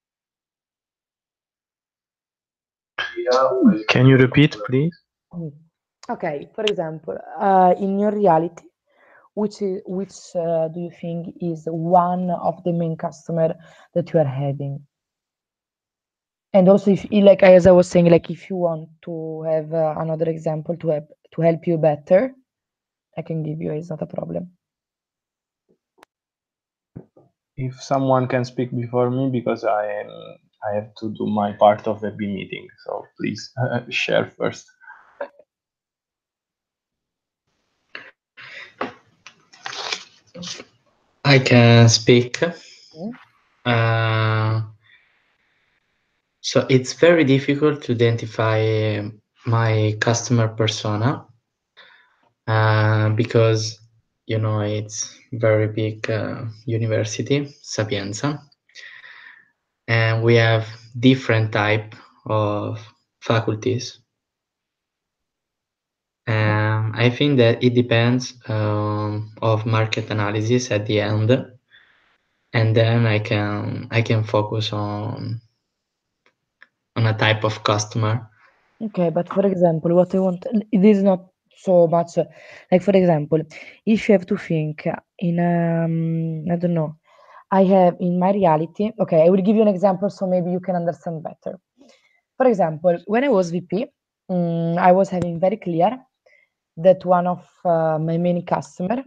Speaker 4: Can you repeat, please?
Speaker 1: Okay, for example, uh, in your reality, which is, which uh, do you think is one of the main customer that you are having? And also, if like as I was saying, like if you want to have uh, another example to help to help you better, I can give you. It's not a problem.
Speaker 4: If someone can speak before me, because I am, I have to do my part of the B meeting. So please uh, share first.
Speaker 2: I can speak.
Speaker 1: Mm.
Speaker 2: Uh, so it's very difficult to identify my customer persona uh, because, you know, it's very big uh, university, Sapienza, and we have different type of faculties. Um, I think that it depends um, of market analysis at the end, and then I can I can focus on on a type of customer.
Speaker 1: Okay, but for example, what I want, it is not so much uh, like, for example, if you have to think in, um, I don't know, I have in my reality, okay, I will give you an example so maybe you can understand better. For example, when I was V P, um, I was having very clear that one of uh, my main customer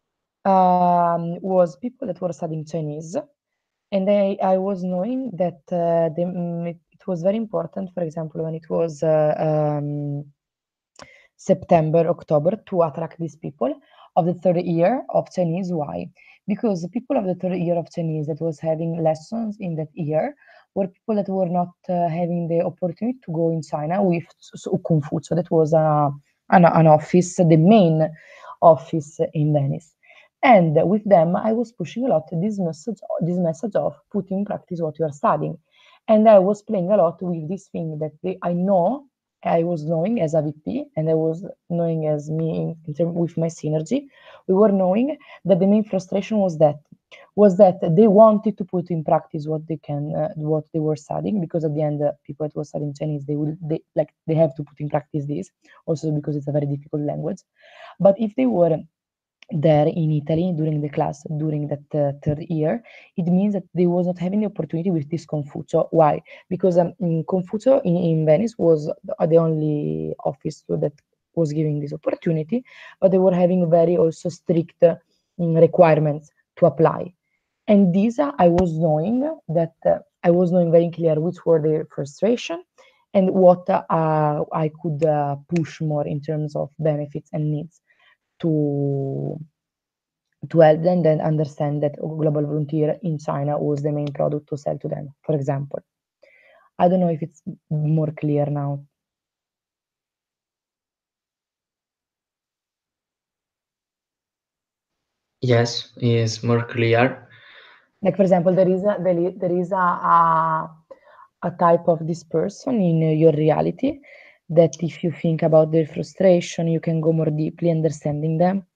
Speaker 1: um, was people that were studying Chinese. And I, I was knowing that uh, the, mm, it, it was very important, for example, when it was uh, um, September, October, to attract these people of the third year of Chinese. Why? Because the people of the third year of Chinese that was having lessons in that year were people that were not uh, having the opportunity to go in China with so, Confucio, that was a, an, an office, the main office in Venice. And with them, I was pushing a lot this message, this message of put in practice what you are studying. And I was playing a lot with this thing that they, I know, I was knowing as a V P, and I was knowing as me in, in term with my synergy. We were knowing that the main frustration was that was that they wanted to put in practice what they can, uh, what they were studying, because at the end, uh, people that were studying Chinese, they will, they like, they have to put in practice this, also because it's a very difficult language. But if they were there in Italy during the class, during that uh, third year, it means that they was not having the opportunity with this Confucio. Why? Because um, Confucio in, in Venice was the, the only office that was giving this opportunity, but they were having very also strict uh, requirements to apply. And these, uh, I was knowing that uh, I was knowing very clear which were their frustration and what uh, I could uh, push more in terms of benefits and needs to to help them then understand that Global Volunteer in China was the main product to sell to them, for example. I don't know if it's more clear now.
Speaker 2: Yes, it's more clear.
Speaker 1: Like, for example, there is a, there is, there is a, a, a type of this person in your reality that if you think about their frustration, you can go more deeply understanding them.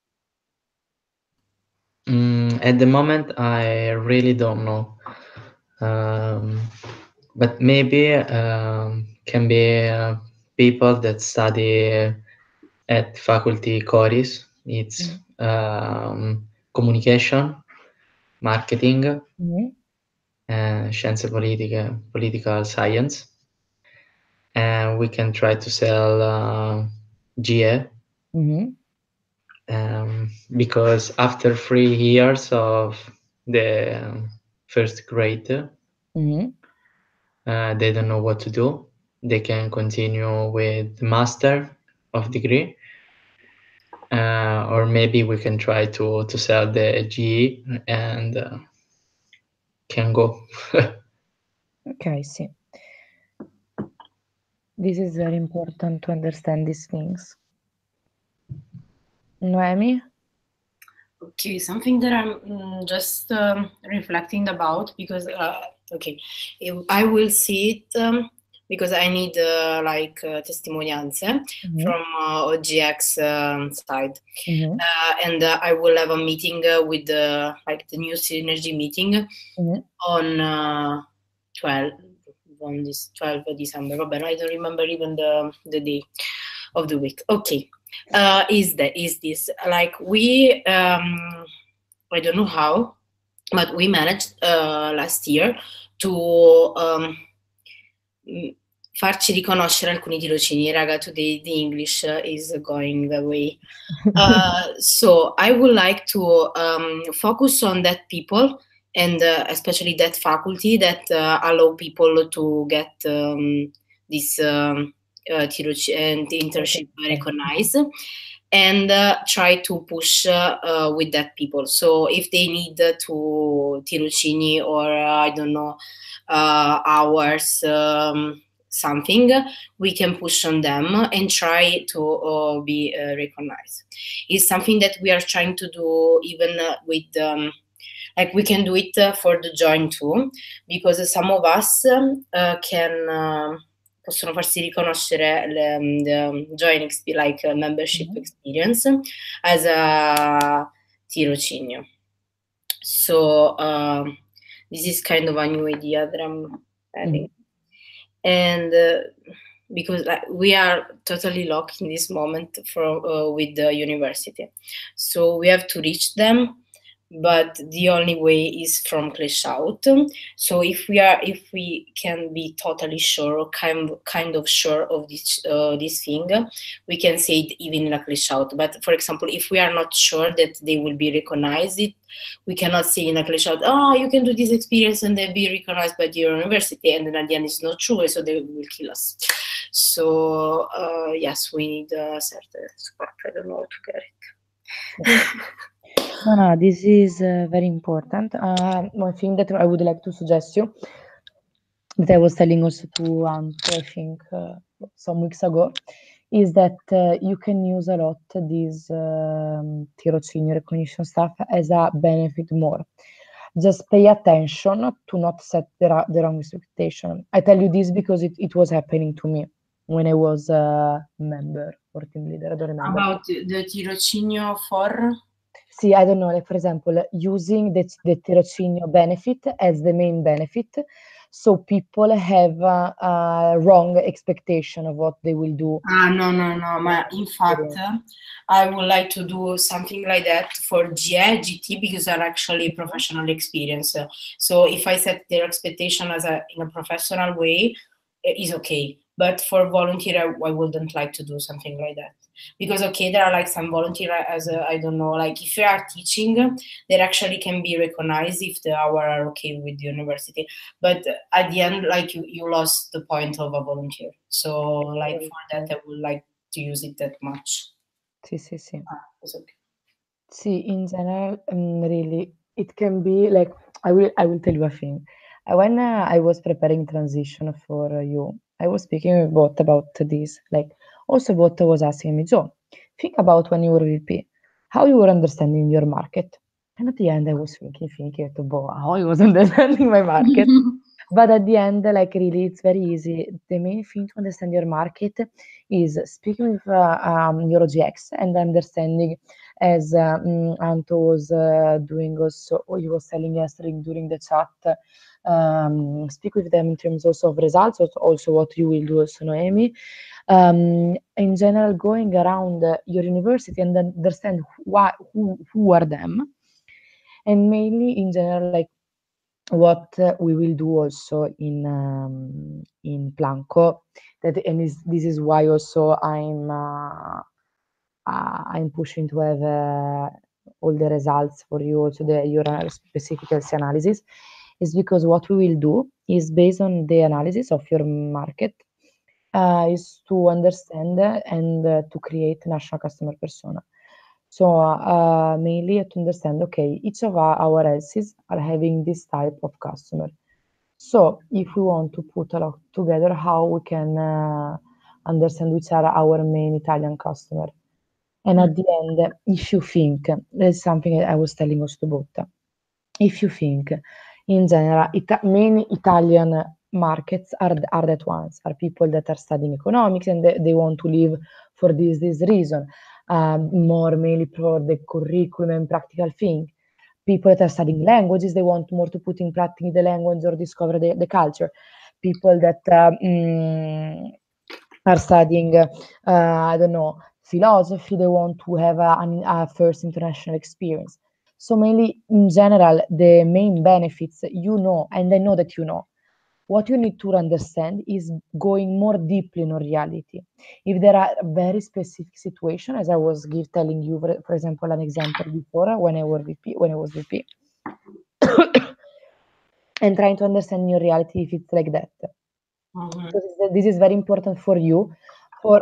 Speaker 2: Mm, at the moment, I really don't know. Um, but maybe um, can be uh, people that study at faculty Coris. It's um, communication, marketing,
Speaker 1: Mhm.
Speaker 2: uh, scienze politiche, political science. And we can try to sell uh, G A
Speaker 1: Mhm.
Speaker 2: um, because after three years of the um, first grade,
Speaker 1: Mhm.
Speaker 2: uh, they don't know what to do. They can continue with the master of degree, uh, or maybe we can try to to sell the G E and uh, can go.
Speaker 1: Okay, sì. This is very important to understand these things. Noemi?
Speaker 3: Okay, something that I'm mm, just um, reflecting about because uh, okay, if I will see it um, because I need uh, like uh, testimonianze
Speaker 1: Mhm.
Speaker 3: from uh, O G X um, side,
Speaker 1: Mhm.
Speaker 3: uh, and uh, I will have a meeting uh, with the like the new synergy meeting
Speaker 1: Mhm.
Speaker 3: on uh, twelve on this twelve December. Vabbè, I don't remember even the the day of the week. Okay. Uh, is that is this like we um, I don't know how, but we managed uh, last year to um, mm, farci riconoscere alcuni tirocini. Raga, today the English uh, is going away. Uh, so I would like to um, focus on that people and uh, especially that faculty that uh, allow people to get um, this um, uh, tiroci- and internship recognized and uh, try to push uh, uh, with that people. So if they need uh, to tirocini or uh, I don't know uh, hours um, something, we can push on them and try to uh, be uh, recognized. It's something that we are trying to do even uh, with um, like we can do it uh, for the join too, because some of us um, uh, can uh, possono farsi riconoscere le, um, the join exp- like uh, membership
Speaker 1: Mhm.
Speaker 3: experience as a tirocinio. So uh, this is kind of a new idea that I'm having, and uh, because like, we are totally locked in this moment from uh, with the university, so we have to reach them, but the only way is from Clash Out. So if we are if we can be totally sure or kind kind of sure of this uh, this thing, we can say it even in a Clash Out. But for example, if we are not sure that they will be recognized, it we cannot say in a Clash Out, oh, you can do this experience and then be recognized by the university, and then at the end it's not true, so they will kill us. So uh, yes, we need a certain spark. I don't know how to get it.
Speaker 1: No, no, this is uh, very important. Uh, one thing that I would like to suggest you, that I was telling also to Anto, I think, uh, some weeks ago, is that uh, you can use a lot this um, tirocinio recognition stuff as a benefit more. Just pay attention to not set the, ra- the wrong expectation. I tell you this because it, it was happening to me when I was a member or team leader. I don't remember.
Speaker 3: About the, the tirocinio for?
Speaker 1: See, I don't know, like for example, using the, the tirocinio benefit as the main benefit, so people have a, a wrong expectation of what they will do.
Speaker 3: Ah, no, no, no. Ma in fact, I would like to do something like that for G A, G T, because they're actually professional experience. So if I set their expectation as a in a professional way, it is okay. But for volunteer, I, I wouldn't like to do something like that. Because okay, there are like some volunteer as a, I don't know, like if you are teaching, they actually can be recognized if the hour are okay with the university. But at the end, like you, you lost the point of a volunteer. So like for that, I would like to use it that much.
Speaker 1: Sì, sì, sì.
Speaker 3: Ah, it's okay.
Speaker 1: See, in general, um, really, it can be like I will. I will tell you a thing. Uh, When uh, I was preparing transition for uh, you, I was speaking with Bot about this. Like, also, Bot was asking me, Joe, think about when you were V P, how you were understanding your market. And at the end, I was thinking, thinking, to Bo, how I was understanding my market. But at the end, like really, it's very easy. The main thing to understand your market is speaking with uh, um, your O G X and understanding, as um, Anto was uh, doing also, or he was telling yesterday during the chat, um, speak with them in terms also of results, also, also what you will do also, Noemi. Um, in general, going around uh, your university and understand why, who, who are them, and mainly in general, like what uh, we will do also in um, in Planco. That and is, this is why also I'm uh, uh, I'm pushing to have uh, all the results for you, also the your uh, specific L C analysis, is because what we will do is based on the analysis of your market, uh, is to understand and uh, to create national customer persona. So uh, mainly to understand, okay, each of our, our L Cs are having this type of customer. So if we want to put a lot together, how we can uh, understand which are our main Italian customer. And at the end, if you think, there's something I was telling also to Botta, if you think in general, Ita- main Italian markets are, are that ones, are people that are studying economics and they, they want to live for this, this reason, um, more mainly for the curriculum and practical thing. People that are studying languages, they want more to put in practice the language or discover the, the culture. People that uh, mm, are studying, uh, I don't know, philosophy, they want to have a, a first international experience. So mainly in general, the main benefits, you know, and I know that you know, what you need to understand is going more deeply in reality. If there are very specific situations, as I was give, telling you, for, for example, an example before when I was V P, when I was V P, and trying to understand your reality if it's like that.
Speaker 3: Mhm.
Speaker 1: Because this is very important for you, for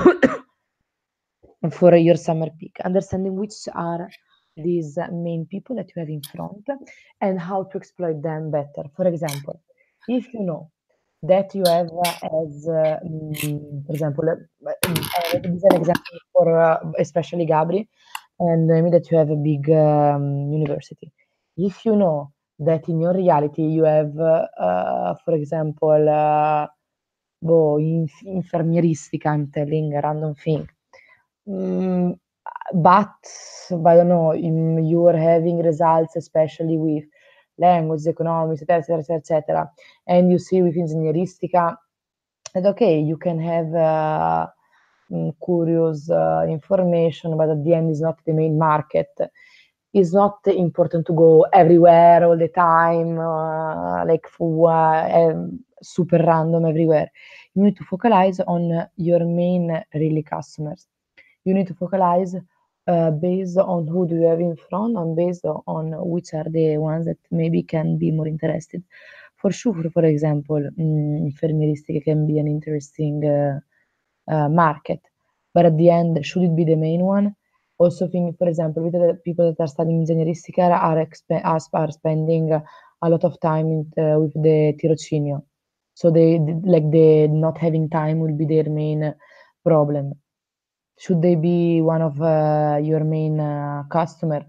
Speaker 1: for your summer peak, understanding which are these main people that you have in front and how to exploit them better. For example, if you know that you have uh, as, uh, mm, for example, uh, uh, this is an example for uh, especially Gabri, and maybe that you have a big um, university. If you know that in your reality you have, uh, uh, for example, uh, boh, inf- infermieristica, I'm telling a random thing. Mm, but, but I don't know, in, you are having results, especially with language, economics, etc., etc., etc., and you see with ingegneristica, and okay, you can have uh, mm, curious uh, information, but at the end, is not the main market. It's not important to go everywhere all the time, uh, like for uh, um, super random everywhere. You need to focalize on your main really customers. You need to focalize uh, based on who do you have in front and based on which are the ones that maybe can be more interested. For sure, for example, mm, infermieristica can be an interesting uh, uh, market, but at the end, should it be the main one? Also, think, for example, with the people that are studying ingegneristica are, expe- are, are spending a lot of time in, uh, with the tirocinio. So they like the not having time will be their main problem. Should they be one of uh, your main uh, customer?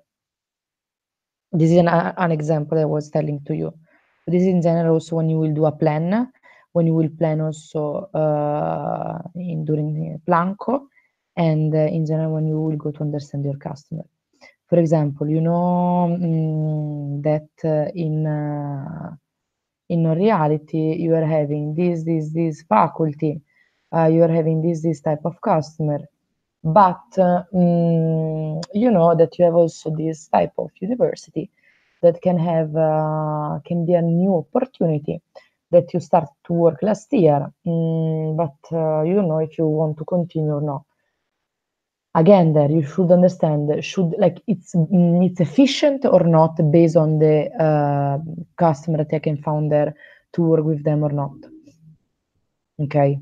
Speaker 1: This is an, uh, an example I was telling to you. This is in general also when you will do a plan, when you will plan also uh, in during Planco, and uh, in general when you will go to understand your customer. For example, you know mm, that uh, in uh, in reality you are having this this this faculty, uh, you are having this this type of customer, but uh, mm, you know that you have also this type of university that can have uh, can be a new opportunity that you start to work last year, mm, but uh, you know if you want to continue or not. Again, there you should understand should like it's mm, it's efficient or not based on the uh, customer that I can found there to work with them or not. Okay.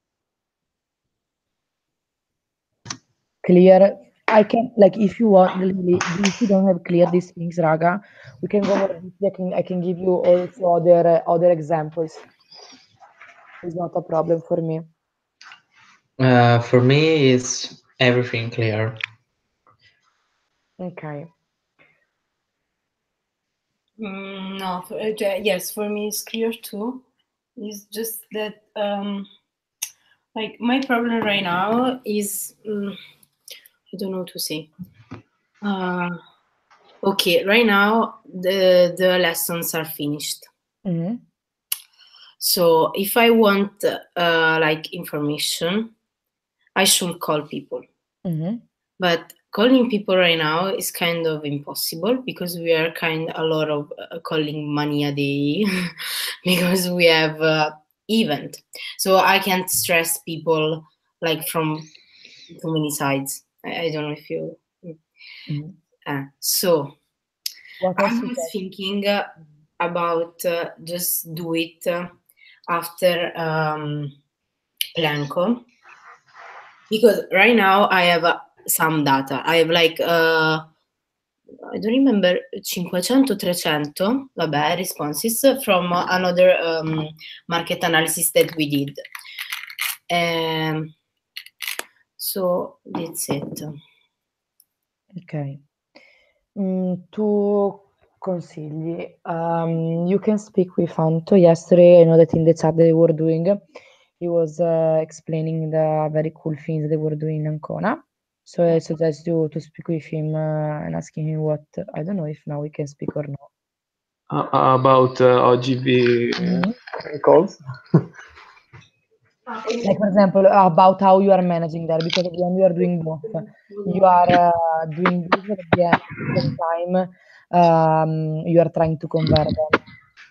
Speaker 1: Clear. I can like if you want really if you don't have clear these things, Raga, we can go more deeply. I can I can give you also other uh, other examples. It's not a problem for me.
Speaker 2: Uh, for me, it's everything clear.
Speaker 1: Okay.
Speaker 3: Mm, no, for, uh, j- yes, for me it's clear too. It's just that, um, like, my problem right now is, mm, I don't know what to say. Uh, okay, right now the the lessons are finished.
Speaker 1: Mm-hmm.
Speaker 3: So if I want uh, like information, I should call people.
Speaker 1: Mm-hmm.
Speaker 3: But calling people right now is kind of impossible because we are kind a lot of uh, calling money a day because we have uh, event. So I can't stress people like from too many sides. I, I don't know if you.
Speaker 1: Mm-hmm.
Speaker 3: Uh, so
Speaker 1: What
Speaker 3: I
Speaker 1: else you
Speaker 3: was
Speaker 1: got?
Speaker 3: thinking uh, about uh, just do it uh, after um, Planco because right now I have uh, some data. I have like uh, I don't remember five hundred, three hundred, vabbè, responses from another um, market analysis that we did. Um, so that's it.
Speaker 1: Ok. Mm, two consigli. Um, you can speak with Anto. Yesterday, I know that in the chat they were doing, he was uh, explaining the very cool things they were doing in Ancona. So I suggest you to speak with him uh, and asking him what, I don't know if now we can speak or not.
Speaker 4: Uh, about uh, O G V
Speaker 1: Mhm.
Speaker 4: calls.
Speaker 1: Like, for example, about how you are managing that, because at the end you are doing both. You are uh, doing this, but at the end, at the same time, um, you are trying to convert them.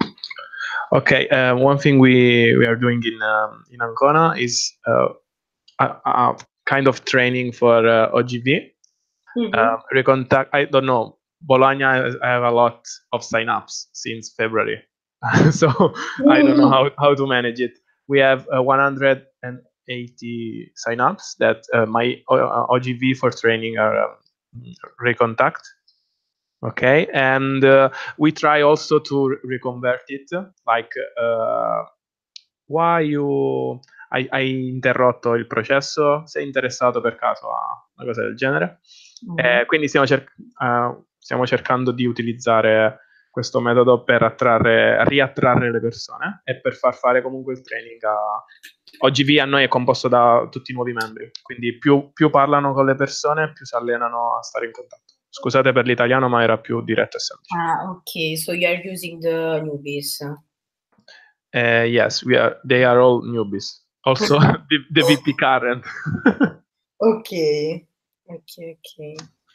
Speaker 4: Okay, uh, one thing we, we are doing in um, in Ancona is uh, a, a kind of training for uh, O G V.
Speaker 3: Mm-hmm.
Speaker 4: Uh, recontact. I don't know. Bologna, I have a lot of signups since February, so I don't know how, how to manage it. We have uh, one hundred eighty signups that uh, my uh, O G V for training are um, recontact. Okay, and uh, we try also to reconvert it, like uh, why you hai, hai interrotto il processo, sei interessato per caso a una cosa del genere.
Speaker 3: Mm-hmm.
Speaker 4: Eh, quindi stiamo, cer- uh, stiamo cercando di utilizzare questo metodo per attrarre, riattrarre le persone e per far fare comunque il training a O G V. A noi è composto da tutti i nuovi membri, quindi più, più parlano con le persone, più si allenano a stare in contatto. Scusate per l'italiano, ma era più diretto e semplice.
Speaker 3: Ah, okay. So you are using the newbies.
Speaker 4: Uh, yes, we are. They are all newbies. Also, the, the V P current.
Speaker 3: Okay. Okay, okay.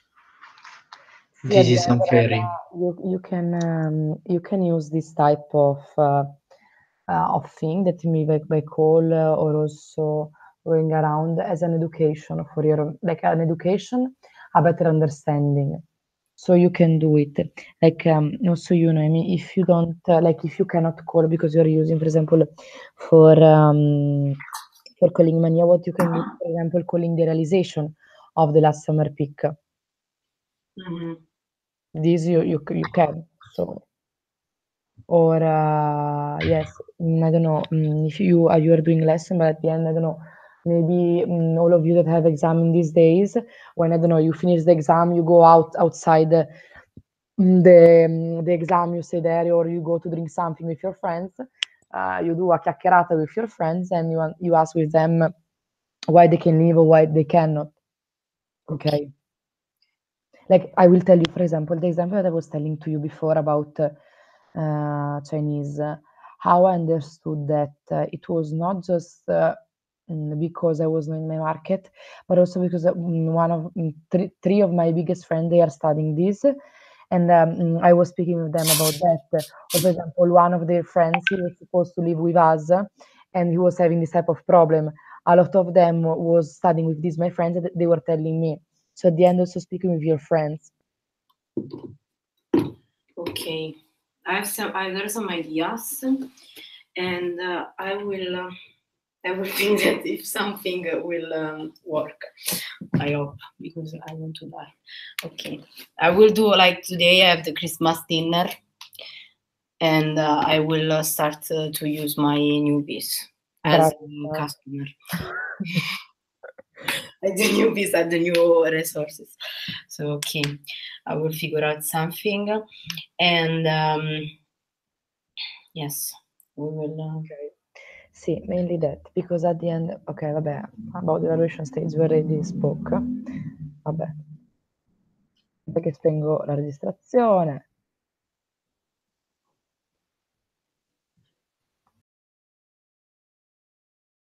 Speaker 1: Yeah,
Speaker 2: This is
Speaker 1: the other end,
Speaker 2: unfair.
Speaker 1: uh, you you can um, you can use this type of uh, uh, of thing that me by, by call uh, or also going around as an education for your like an education, a better understanding. So you can do it. Like um, also you know, I mean, if you don't uh, like if you cannot call because you're using, for example, for um, for calling mania, what you can use, for example, calling the realization of the last summer peak.
Speaker 3: Mm-hmm.
Speaker 1: This you you you can so or uh, yes mm, I don't know mm, if you are you are doing lesson but at the end I don't know maybe mm, all of you that have exam in these days when I don't know you finish the exam you go out outside the the, mm, the exam you stay there or you go to drink something with your friends uh, you do a chiacchierata with your friends and you you ask with them why they can leave or why they cannot. Okay. Like I will tell you, for example, the example that I was telling to you before about uh, Chinese, uh, how I understood that uh, it was not just uh, mm, because I was in my market, but also because uh, mm, one of mm, three, three of my biggest friends they are studying this, and um, mm, I was speaking with them about that. Or for example, one of their friends he was supposed to live with us, and he was having this type of problem. A lot of them was studying with these my friends, and they were telling me. So at the end, also speaking with your friends.
Speaker 3: Okay, I have some. I got some ideas, and uh, I will. Uh, I will think that if something will um, work. I hope because I want to die. Okay, I will do like today. I have the Christmas dinner, and uh, I will uh, start uh, to use my newbies as a customer. Add the new piece, add the new resources. So okay, I will figure out something, and um, yes, we will. Uh,
Speaker 1: Okay. Sì, mainly that, because at the end, ok, vabbè, about the evaluation stage we already spoke. Vabbè, perché spengo la registrazione.